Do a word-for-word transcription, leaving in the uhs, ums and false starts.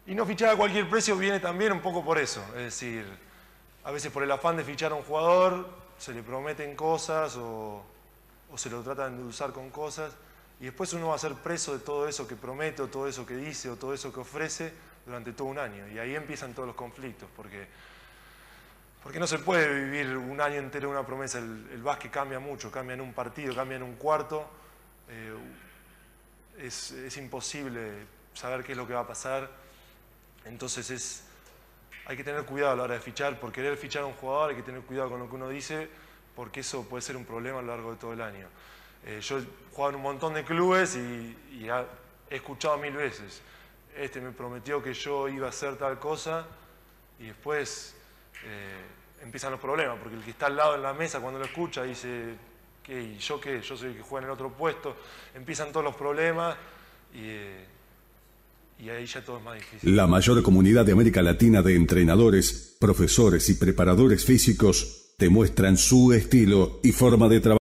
Y no fichar a cualquier precio viene también un poco por eso. Es decir, a veces por el afán de fichar a un jugador, se le prometen cosas o, o se lo tratan de usar con cosas. Y después uno va a ser preso de todo eso que promete, o todo eso que dice, o todo eso que ofrece durante todo un año. Y ahí empiezan todos los conflictos, porque, porque no se puede vivir un año entero una promesa. El, el básquet cambia mucho, cambia en un partido, cambia en un cuarto. Eh, es, es imposible saber qué es lo que va a pasar. Entonces es, hay que tener cuidado a la hora de fichar. Por querer fichar a un jugador hay que tener cuidado con lo que uno dice, porque eso puede ser un problema a lo largo de todo el año. Eh, yo he jugado en un montón de clubes y, y ha, he escuchado mil veces, este me prometió que yo iba a hacer tal cosa, y después eh, empiezan los problemas, porque el que está al lado en la mesa cuando lo escucha dice, ¿qué? ¿Y yo qué? Yo soy el que juega en el otro puesto. Empiezan todos los problemas y, eh, y ahí ya todo es más difícil. La mayor comunidad de América Latina de entrenadores, profesores y preparadores físicos te muestran su estilo y forma de trabajar.